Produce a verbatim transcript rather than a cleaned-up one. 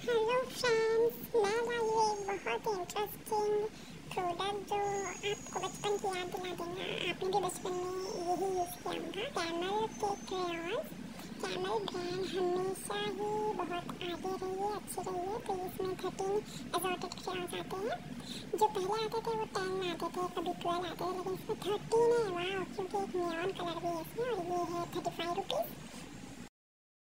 Hello friends, मैं लाई एक बहुत ही इंटरेस्टिंग प्रोडक्ट जो आपको बचपन की याद दिला देगा। आपने भी बचपन में यही यूज़ किया होगा। कैमल के क्रेयॉन्स। कैमल ब्रांड हमेशा ही बहुत आगे रही है, अच्छी रही है। तो इसमें थर्टीन एजॉर्टेड क्रेयॉन्स आते हैं। जो पहले आते थे वो टेन आते थे, कभी ट्वेल्व आते थे, लेकिन इसमें थर्टीन है। वाह, क्योंकि एक नियॉन कलर भी है इसमें, और ये है थर्टी फाइव रुपीज़।